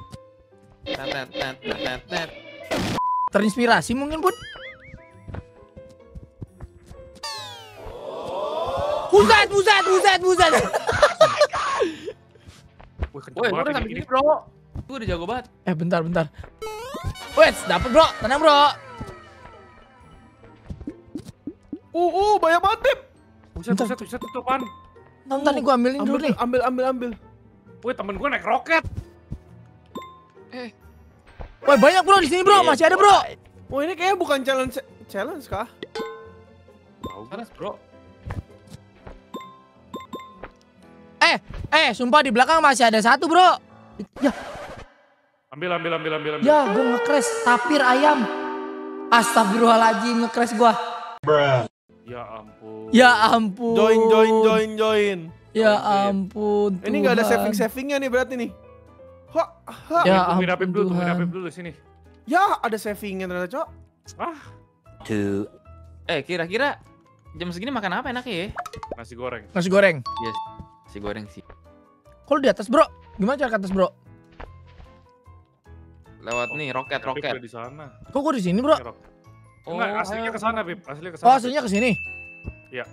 Speaker 3: Tet.
Speaker 1: Terinspirasi mungkin Pun. Buset.
Speaker 2: Wih, kenceng
Speaker 3: Woi, gua
Speaker 2: banget
Speaker 3: udah sampai
Speaker 2: ini.
Speaker 3: sini, Bro. Gua udah jago banget.
Speaker 1: Bentar. Wes, dapet Bro. Tenang Bro.
Speaker 4: Banyak banget Pip.
Speaker 2: Buset, itu apaan?
Speaker 1: Bentar nih gua ambilin dulu nih.
Speaker 4: Ambil.
Speaker 2: Wih, temen gua naik roket.
Speaker 1: Woi, banyak Bro di sini Bro. Masih ada Bro.
Speaker 4: Oh ini kayaknya bukan challenge kah?
Speaker 2: Tahu gua.
Speaker 3: Panas, Bro.
Speaker 1: Sumpah di belakang masih ada satu Bro. Ya,
Speaker 2: Ambil.
Speaker 1: ya gua nge-crash tapir ayam. Astagfirullahaladzim, nge-crash gua.
Speaker 2: Ya ampun.
Speaker 4: Join.
Speaker 1: Ya ampun.
Speaker 4: Ini nggak ada
Speaker 1: Tuhan.
Speaker 4: savingnya nih berarti nih.
Speaker 1: Ya
Speaker 2: Tungguin
Speaker 1: ampun
Speaker 2: Apip
Speaker 1: Tuhan.
Speaker 2: dulu sini.
Speaker 4: Ya ada savingnya ternyata cok.
Speaker 3: Kira-kira jam segini makan apa enaknya ya?
Speaker 2: Nasi goreng.
Speaker 1: Nasi goreng.
Speaker 3: Yes. Si goreng sih.
Speaker 1: Kalau di atas Bro, gimana cara ke atas Bro?
Speaker 3: Lewat nih roket.
Speaker 2: Apip udah di sana.
Speaker 1: Kok gua di sini Bro?
Speaker 2: Enggak, aslinya
Speaker 3: ayo.
Speaker 2: ke sana, Pip. Aslinya ke sana.
Speaker 1: Oh, aslinya ke sini.
Speaker 2: Iya.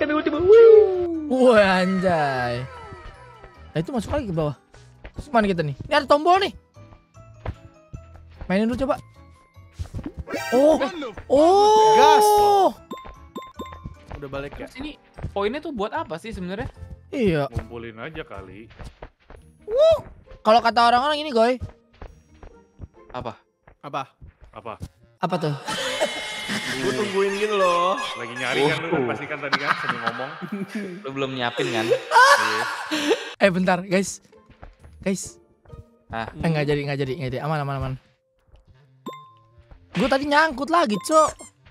Speaker 1: Wah, anjay. Nah, itu masuk lagi ke bawah. Terus mana kita nih? Ini ada tombol nih. Mainin dulu coba. Oh.
Speaker 4: Gas. Udah balik ya.
Speaker 3: Terus ini poinnya tuh buat apa sih sebenarnya?
Speaker 1: Iya.
Speaker 2: Ngumpulin aja kali.
Speaker 1: Kalau kata orang-orang ini, Goy.
Speaker 3: Apa?
Speaker 4: Apa?
Speaker 1: Apa tuh?
Speaker 4: Gue tungguin gitu loh.
Speaker 2: Lagi nyari kan lu kan pasti kan tadi kan sambil ngomong.
Speaker 3: Lu belum nyiapin kan?
Speaker 1: Bentar, guys.
Speaker 3: Ah.
Speaker 1: Nggak jadi. Aman. Gue tadi nyangkut lagi, Cok.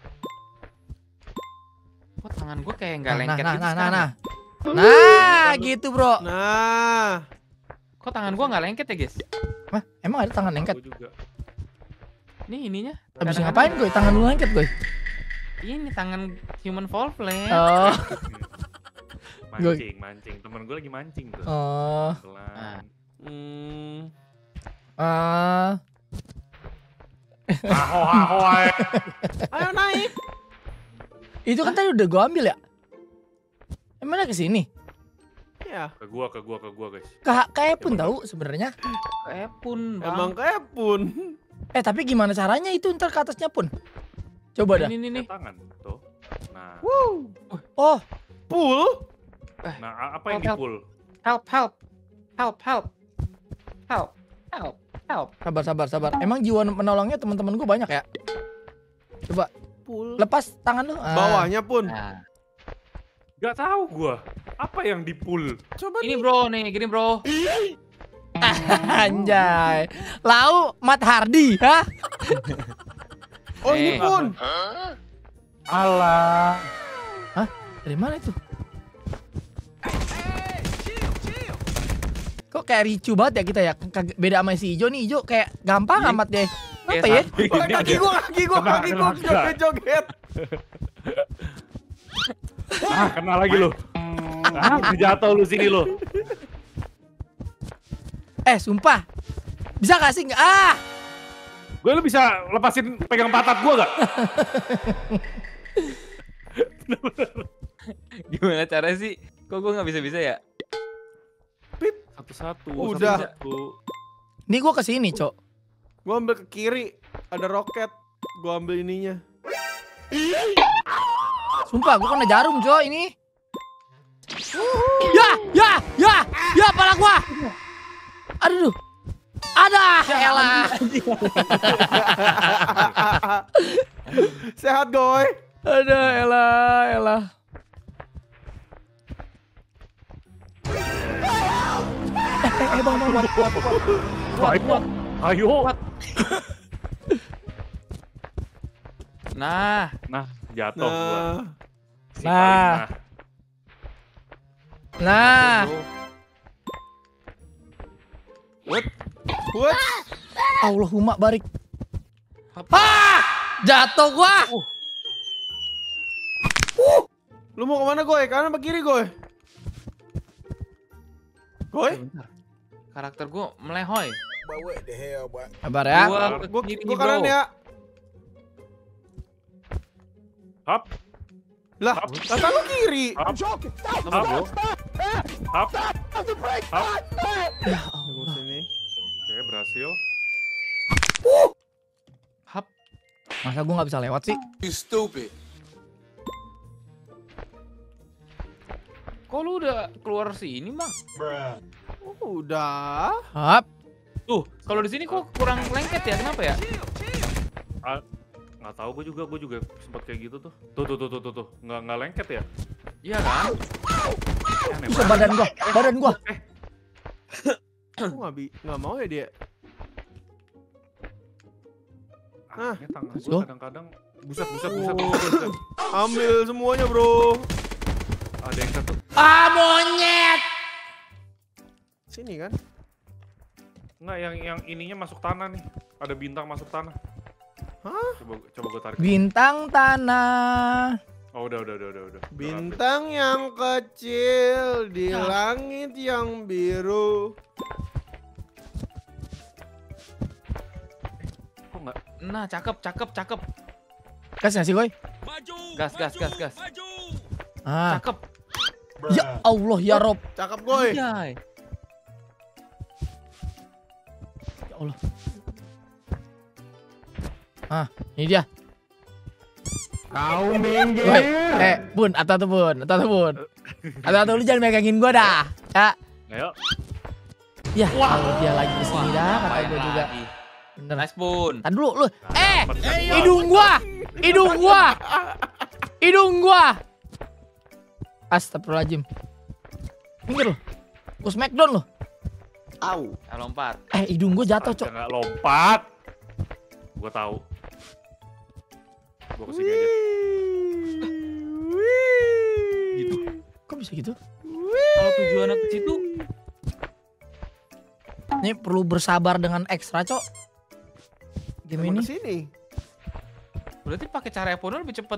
Speaker 3: Kok tangan gue kayak nggak lengket gitu sekarang?
Speaker 1: Nah, gitu, Bro.
Speaker 4: Nah.
Speaker 3: Kok tangan gue nggak lengket ya guys?
Speaker 1: Mah, emang ada tangan lengket?
Speaker 2: Aku juga.
Speaker 3: Nih ininya.
Speaker 1: Habis
Speaker 3: Kadang-kadang
Speaker 1: ngapain, Goy? Tangan lu lengket, Goy?
Speaker 3: Ini tangan human fall flame.
Speaker 1: Oh.
Speaker 2: Mancing. Temen gue lagi mancing tuh.
Speaker 1: Oh.
Speaker 2: Pelan. Ahoy.
Speaker 4: Ayo naik.
Speaker 1: Itu kan tadi udah gue ambil ya? Emangnya ke sini?
Speaker 4: Ya.
Speaker 2: Ke gua guys.
Speaker 1: Kayak pun tahu sebenarnya.
Speaker 3: Kayak pun bang.
Speaker 4: Emang kayak pun.
Speaker 1: Tapi gimana caranya itu ntar ke atasnya Pun? Coba dah.
Speaker 3: Ini.
Speaker 2: Tangan tuh. Nah.
Speaker 1: Oh,
Speaker 4: Pool.
Speaker 2: Nah, apa yang
Speaker 3: Help.
Speaker 2: dipul?
Speaker 3: Help.
Speaker 1: sabar. Emang jiwa menolongnya teman-teman gue banyak ya? Coba
Speaker 4: Pool.
Speaker 1: lepas tangan lu.
Speaker 4: Bawahnya pun.
Speaker 3: Nah,
Speaker 2: Gak tahu gua. Apa yang dipul?
Speaker 4: Coba
Speaker 3: ini bro nih, gini bro.
Speaker 1: Anjay. Lau Mat Hardi, hah?
Speaker 4: Oh ini pun.
Speaker 2: Alah.
Speaker 1: Hah? Dari mana itu? Kok kayak ricu banget ya kita ya? Beda sama si Ijo nih. Ijo kayak gampang amat deh. Apa ya?
Speaker 4: Kaki gua joget-joget.
Speaker 2: Kena lagi lu. Jatuh lu sini lu.
Speaker 1: Sumpah. Bisa gak sih?
Speaker 2: Gue lu bisa lepasin pegang patat gua gak?
Speaker 3: Gimana cara sih? Kok gue nggak bisa-bisa ya?
Speaker 2: Satu-satu.
Speaker 4: Udah.
Speaker 2: Satu-satu.
Speaker 1: Nih gua kesini, Cok.
Speaker 4: Gua ambil ke kiri, ada roket. Gua ambil ininya.
Speaker 1: Sumpah gua kena jarum, Cok, ini. Ya, pala gua. Aduh. Ada, elah.
Speaker 4: Sehat, Goy.
Speaker 1: Ada, elah. Bang, kuat.
Speaker 2: Ayo.
Speaker 3: Nah,
Speaker 2: Jatuh gua. Si
Speaker 1: Nah.
Speaker 2: paling
Speaker 1: Nah.
Speaker 3: what?
Speaker 1: Allahumma barik.
Speaker 3: Apa?
Speaker 1: Jatuh gua.
Speaker 4: Lu mau kemana, Goy? Kanan apa kiri, Goy? Goy?
Speaker 3: Bentar. Karakter gue melehoy.
Speaker 5: But what the hell, boy?
Speaker 1: Sabar ya.
Speaker 3: Gua ke kiri,
Speaker 4: Gua
Speaker 3: bro.
Speaker 4: kanan ya.
Speaker 2: Hap.
Speaker 4: Lah, kata lu kiri.
Speaker 2: Hap.
Speaker 3: Apa, bro?
Speaker 2: Hap.
Speaker 4: Tunggu sini.
Speaker 2: Oke, berhasil.
Speaker 3: Hap.
Speaker 1: Masa gua nggak bisa lewat sih?
Speaker 5: You stupid.
Speaker 3: Kok lu udah keluar sini, Mang?
Speaker 4: Udah.
Speaker 1: Hap.
Speaker 3: Tuh, kalau di sini kok kurang lengket ya? Kenapa ya?
Speaker 2: Nggak tahu gue juga sempat kayak gitu tuh. Tuh. Nggak lengket ya?
Speaker 3: Iya kan?
Speaker 2: Aneh
Speaker 1: Bisa
Speaker 2: banget.
Speaker 1: badan gua.
Speaker 4: Aku nggak mau ya dia.
Speaker 2: Aneh, tangan gue
Speaker 1: Loh.
Speaker 2: kadang-kadang buset.
Speaker 4: Ambil semuanya, bro.
Speaker 2: Ada yang satu.
Speaker 1: Monyet.
Speaker 4: Sini kan?
Speaker 2: Nggak, yang ininya masuk tanah nih. Ada bintang masuk tanah.
Speaker 4: Hah?
Speaker 2: Coba gue tarik.
Speaker 1: Bintang tanah.
Speaker 2: Oh, udah.
Speaker 4: Bintang yang kecil di langit yang biru.
Speaker 2: Kok nggak?
Speaker 3: Nah, cakep.
Speaker 1: Gas nggak sih, Goy?
Speaker 3: Gas.
Speaker 1: Ah.
Speaker 3: Cakep.
Speaker 1: Ya Allah, ya Rob.
Speaker 4: Cakep, Goy.
Speaker 3: Anjay.
Speaker 1: Ya Allah. Ini dia.
Speaker 2: Kau minggir.
Speaker 1: Woi, Bun, atau Bun. Atau lu jangan megangin gua dah. Ya.
Speaker 2: Ayo.
Speaker 1: Ya, kalau dia lagi kesini dah, kata
Speaker 3: Main
Speaker 1: gua juga.
Speaker 3: lagi.
Speaker 1: Bener.
Speaker 3: Nice, Bun.
Speaker 1: Tadi dulu lu.
Speaker 2: Dapat kan?
Speaker 1: Hidung gua. Astagfirullahaladzim. Minggir lu. Gua smackdown lu.
Speaker 4: Au.
Speaker 3: Ya, lompat.
Speaker 1: Hidung gua jatuh, Cok.
Speaker 2: Nggak lompat. Gue tahu. Gue kesini aja.
Speaker 3: Gitu.
Speaker 1: Kok bisa gitu?
Speaker 3: Kalau tujuannya ke situ,
Speaker 1: Ini perlu bersabar dengan ekstra, Cok. Game ini.
Speaker 4: Sini.
Speaker 3: berarti pakai cara Epona lebih cepet.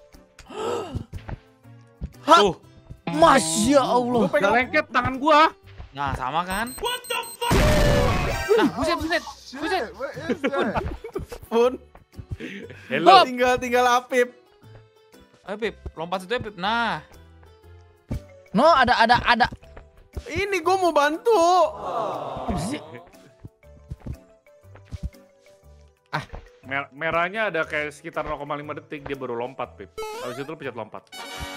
Speaker 1: Hah?
Speaker 3: Tuh.
Speaker 1: Masya Allah.
Speaker 2: Udah lengket tangan gua.
Speaker 3: Nah, sama kan? Nah, buset.
Speaker 4: Pun.
Speaker 2: Hello.
Speaker 4: Tinggal Apip.
Speaker 3: Ayo, Pip. Lompat situ ya, Pip. Nah.
Speaker 1: No, ada.
Speaker 4: Ini gue mau bantu.
Speaker 1: Apa sih?
Speaker 2: Merahnya ada kayak sekitar 0,5 detik dia baru lompat, Pip. Habis itu lu pencet lompat.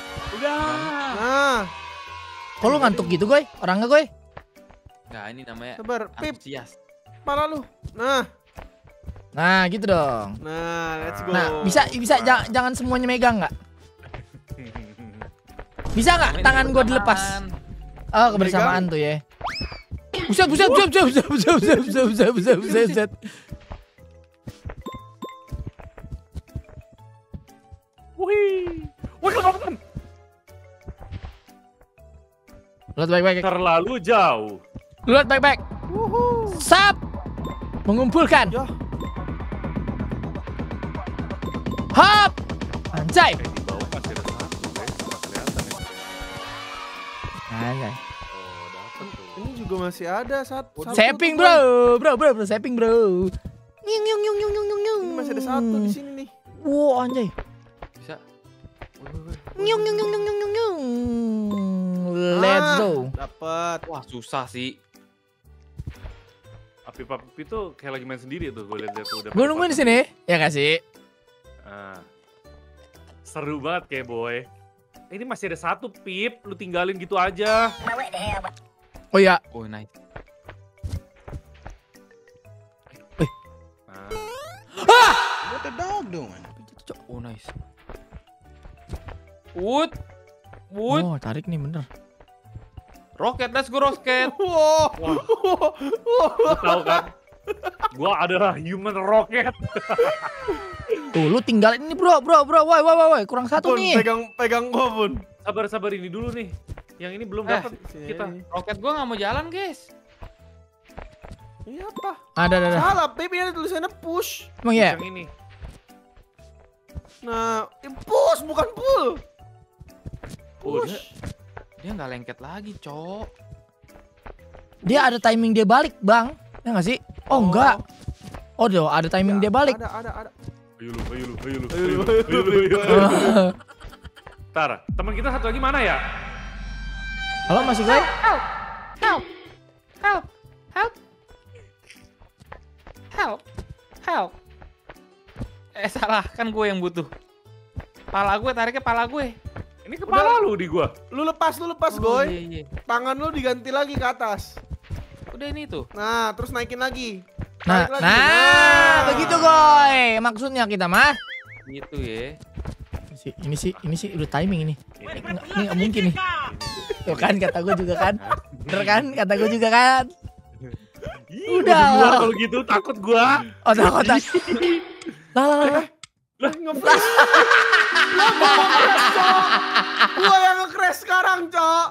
Speaker 4: Nah,
Speaker 1: Kok lu ngantuk gitu, Goy? Orangnya, Goy?
Speaker 3: Nggak, ini namanya
Speaker 4: sabar. Pip,
Speaker 3: antusias.
Speaker 4: pala lu.
Speaker 1: Nah, gitu dong.
Speaker 4: Nah, let's go.
Speaker 1: Nah, bisa jangan semuanya megang nggak? Bisa nggak
Speaker 3: Ini
Speaker 1: tangan gue
Speaker 3: kebersamaan.
Speaker 1: dilepas? Oh, kebersamaan tuh ya. Buset.
Speaker 2: Wih, kapan?
Speaker 1: Lihat baik-baik.
Speaker 2: Terlalu jauh.
Speaker 1: Lihat baik-baik. Sap. Mengumpulkan.
Speaker 4: Ya.
Speaker 1: Hap. Anjay.
Speaker 2: Di bawah masih ada satu, guys. Nggak kelihatan ya.
Speaker 1: Anjay.
Speaker 2: Oh, dapet tuh.
Speaker 4: Ini juga masih ada satu.
Speaker 1: Saving bro. Saving bro.
Speaker 4: Ini masih ada satu di sini nih.
Speaker 1: Wow, anjay.
Speaker 3: Bisa.
Speaker 1: Let's go.
Speaker 4: Dapat.
Speaker 3: Wah, susah sih.
Speaker 2: Api tuh kayak lagi main sendiri tuh, gue lihat tuh udah.
Speaker 1: Gue nungguin di sini, ya nggak sih?
Speaker 2: Ah. Seru banget kayak boy. Ini masih ada satu Pip, lu tinggalin gitu aja.
Speaker 1: Oh ya,
Speaker 3: Oh, nice.
Speaker 2: Nah,
Speaker 5: What the dog doing?
Speaker 3: Oh, nice. Wood.
Speaker 1: oh tarik nih bener.
Speaker 3: Roket, let's go roket.
Speaker 4: Wow.
Speaker 2: lu tahu kan? Gua adalah human rocket.
Speaker 1: Tuh, lu tinggalin ini bro, woi, kurang satu
Speaker 4: Pun,
Speaker 1: nih.
Speaker 4: pegang gua pun.
Speaker 2: Sabar ini dulu nih. Yang ini belum
Speaker 3: Eh,
Speaker 2: dapat kita.
Speaker 3: Roket gua nggak mau jalan, guys.
Speaker 4: Ini apa?
Speaker 1: Ada.
Speaker 4: Salah, Pip, ini ada tulisannya push.
Speaker 1: Emang ya?
Speaker 2: Yang ini.
Speaker 4: Nah, push bukan pull.
Speaker 2: Oh,
Speaker 4: Push.
Speaker 3: Dia nggak lengket lagi, Cok.
Speaker 1: Dia ada timing dia balik, Bang. Ya nggak sih? Oh, enggak. Oh, doh, ada timing dia balik.
Speaker 4: Ada.
Speaker 2: Ayo lu.
Speaker 4: Ayo.
Speaker 2: Tar, teman kita satu lagi mana ya?
Speaker 1: Halo, masih gue?
Speaker 3: Help. Salah, kan gue yang butuh. Tariknya pala gue.
Speaker 2: Ini kepala lu di gua.
Speaker 4: Lu lepas,
Speaker 3: Oh,
Speaker 4: Goy.
Speaker 3: iya.
Speaker 4: Tangan lu diganti lagi ke atas.
Speaker 3: Udah ini tuh.
Speaker 4: Nah, terus naikin lagi.
Speaker 1: Nah,
Speaker 4: Tarik lagi.
Speaker 1: begitu Goy. Maksudnya kita mah.
Speaker 3: Gitu ya.
Speaker 1: Ini sih udah timing ini. Ini nggak mungkin nih. Tuh kan kata gue juga kan. Bener kan kata gue juga kan. Udah.
Speaker 2: Gua kalau gitu takut gua.
Speaker 1: Otak. Lah.
Speaker 4: Lah, nge-flash. Gua yang nge-crash sekarang, Cok.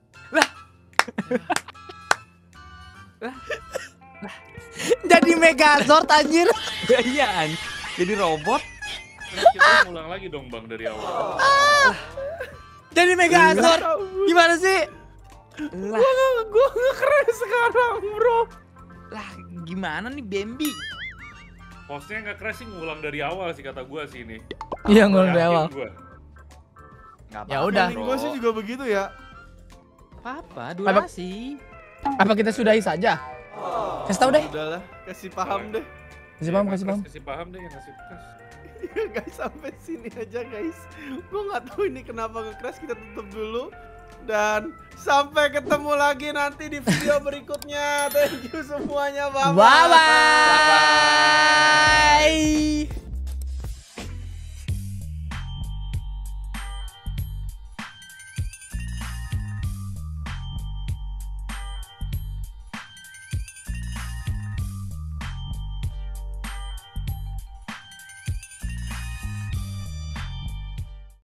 Speaker 1: Jadi Megazord anjir.
Speaker 3: Iya, jadi robot.
Speaker 2: Kita ulang lagi dong Bang dari awal.
Speaker 1: Jadi Megazord. Gimana sih?
Speaker 3: Lah,
Speaker 4: Gua nge-crash sekarang, bro.
Speaker 3: lah gimana nih Bambi?
Speaker 2: Hostnya nggak crashing ngulang dari awal sih kata gua sih ini.
Speaker 1: Iya ngulang dari
Speaker 2: Yakin
Speaker 1: awal.
Speaker 2: gua.
Speaker 3: Nggak
Speaker 1: Ya udah.
Speaker 4: Feeling gua sih juga begitu ya.
Speaker 3: Apa durasi?
Speaker 1: Apa kita sudahi saja? Kasih tahu deh.
Speaker 4: Udahlah, kasih paham deh.
Speaker 1: Kasih paham.
Speaker 2: Kasih paham deh yang kasih crash.
Speaker 4: Guys, sampai sini aja, guys. Gua nggak tahu ini kenapa nge-crash, kita tutup dulu. Dan sampai ketemu lagi nanti di video berikutnya. Thank you semuanya, bye-bye.
Speaker 1: Bye bye.